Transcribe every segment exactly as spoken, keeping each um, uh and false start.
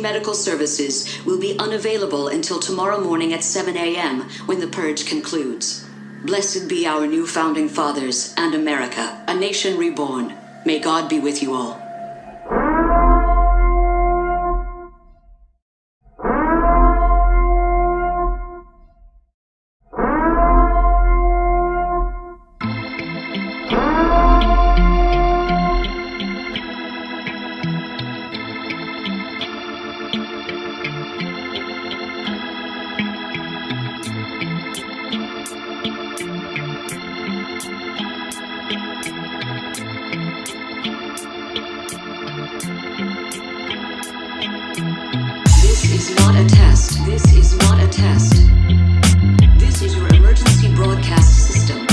Medical services will be unavailable until tomorrow morning at seven a m when the purge concludes. Blessed be our new founding fathers and America, a nation reborn. May God be with you all. This is not a test. This is not a test. This is your emergency broadcast system.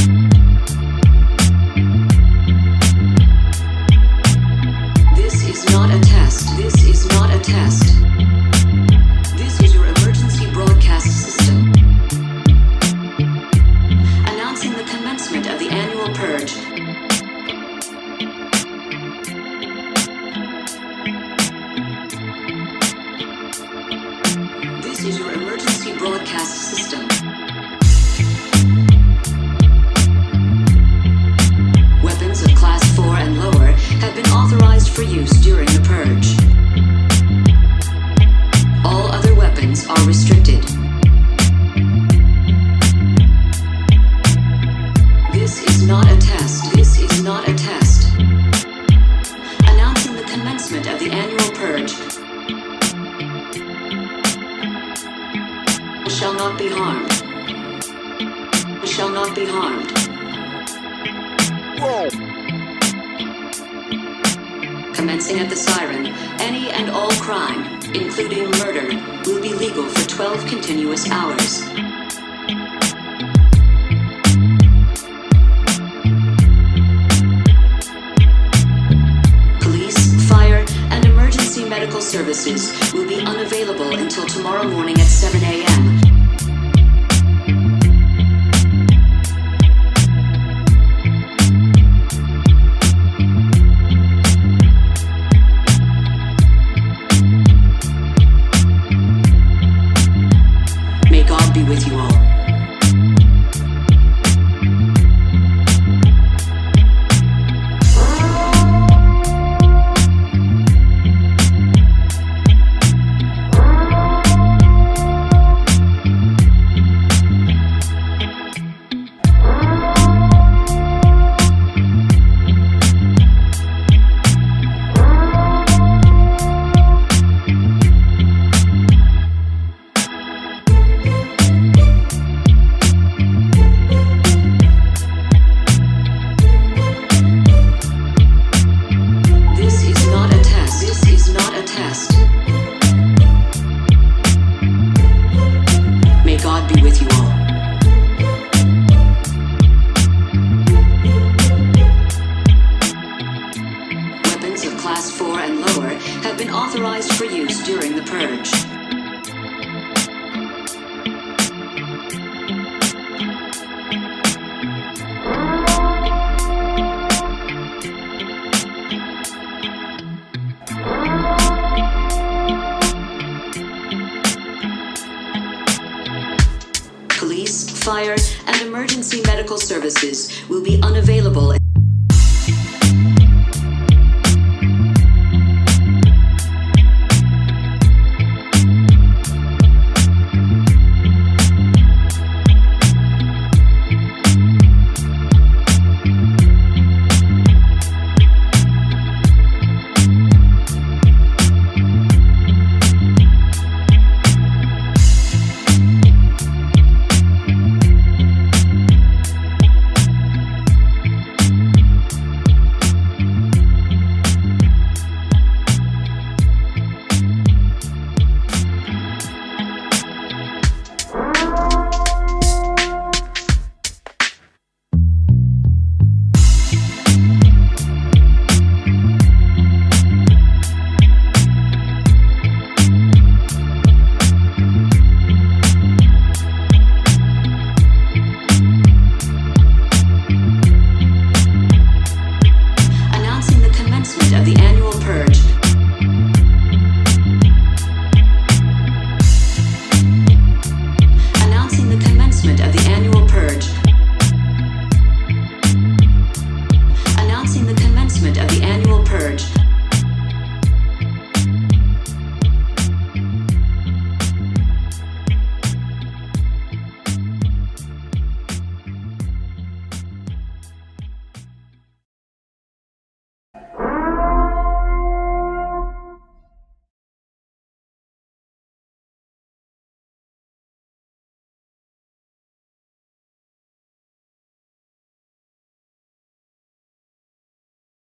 This is not a test. This is not a test. This is your emergency broadcast system. Announcing the commencement of the annual purge. This is your emergency broadcast system. Weapons of class four and lower have been authorized for use during the purge. All other weapons are restricted. This is not a test. This is not a test. Announcing the commencement of the annual purge. Shall not be harmed. Shall not be harmed. Whoa. Commencing at the siren, any and all crime, including murder, will be legal for twelve continuous hours. Police, fire, and emergency medical services will be unavailable until tomorrow morning at seven a m May God be with you all. Class four and lower have been authorized for use during the purge. Police, fire, and emergency medical services will be unavailable. announcement of the annual